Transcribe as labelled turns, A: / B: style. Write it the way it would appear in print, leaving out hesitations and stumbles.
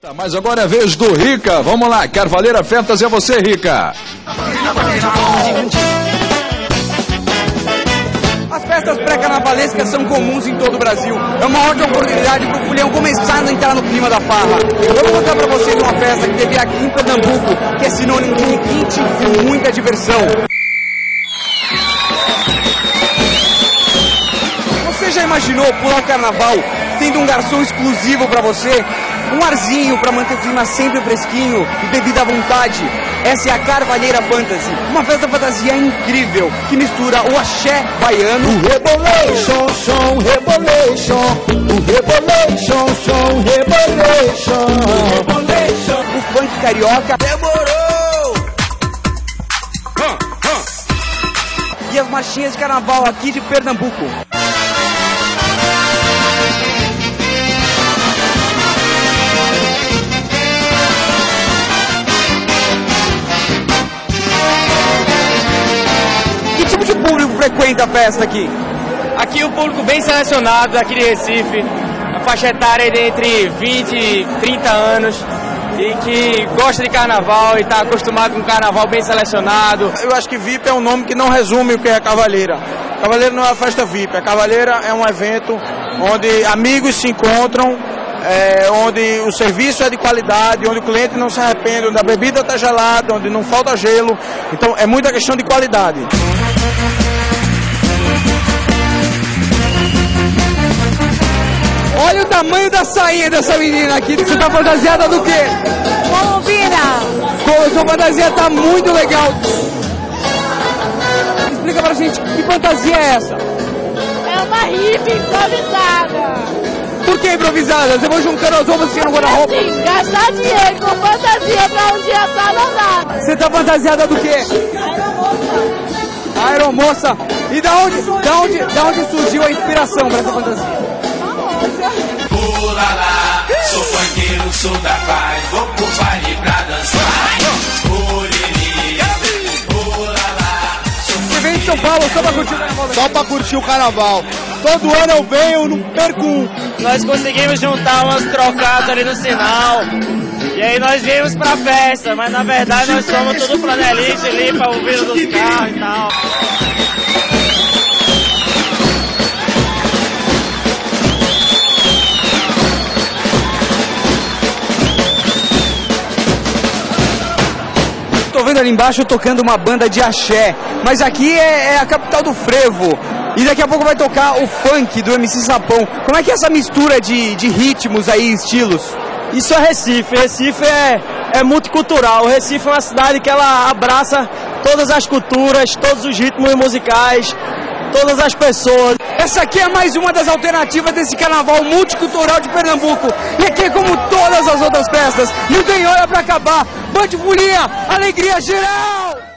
A: Mas agora é a vez do Rica. Vamos lá, Carvalheira Fantasy, é você, Rica.
B: As festas pré-carnavalescas são comuns em todo o Brasil. É uma ótima oportunidade para o Fulião começar a entrar no clima da farra. Eu vou mostrar para vocês uma festa que teve aqui em Pernambuco, que é sinônimo de requinte e muita diversão. Você já imaginou pular o carnaval tendo um garçom exclusivo para você? Um arzinho para manter o clima sempre fresquinho e bebida à vontade. Essa é a Carvalheira Fantasy, uma festa fantasia incrível que mistura o axé baiano,
C: o rebolation, som, rebolation, o rebolation, som, rebolation,
B: o funk carioca,
C: demorou,
B: e as marchinhas de carnaval aqui de Pernambuco. Que tipo de público frequenta a festa aqui?
D: Aqui o público bem selecionado aqui de Recife, a faixa etária de entre 20 e 30 anos e que gosta de carnaval e está acostumado com carnaval bem selecionado.
E: Eu acho que VIP é um nome que não resume o que é Carvalheira. Carvalheira não é uma festa VIP, a Carvalheira é um evento onde amigos se encontram, onde o serviço é de qualidade, onde o cliente não se arrepende, onde a bebida está gelada, onde não falta gelo. Então é muita questão de qualidade.
B: Olha o tamanho da sainha dessa menina aqui. Você tá fantasiada do quê?
F: Colombina.
B: Sua fantasia tá muito legal. Explica pra gente, que fantasia é essa?
F: É uma hippie improvisada.
B: Por que improvisada? Você vai juntando as roupas assim no guarda-roupa?
F: Sim, gastar dinheiro com fantasia pra um dia só não dá.
B: Você tá fantasiada do quê? Aeromoça. E da onde surgiu a inspiração pra essa fantasia?
G: Pula lá, sou funkeiro, sou da paz, vou pro baile pra dançar. Pula lá.
B: Você vem de São Paulo só pra curtir o carnaval?
E: Só para curtir o carnaval. Todo ano eu venho, não perco um.
D: Nós conseguimos juntar umas trocadas ali no sinal e aí nós viemos pra festa, mas na verdade nós somos tudo flanelista ali pra ouvir dos carros e tal.
B: Tô vendo ali embaixo tocando uma banda de axé, mas aqui é a capital do frevo. E daqui a pouco vai tocar o funk do MC Sapão. Como é que é essa mistura de ritmos aí, estilos?
D: Isso é Recife. Recife é multicultural. Recife é uma cidade que ela abraça todas as culturas, todos os ritmos musicais, todas as pessoas.
B: Essa aqui é mais uma das alternativas desse carnaval multicultural de Pernambuco. E aqui é como todas as outras festas, não tem hora pra acabar. Bande Folia, alegria geral!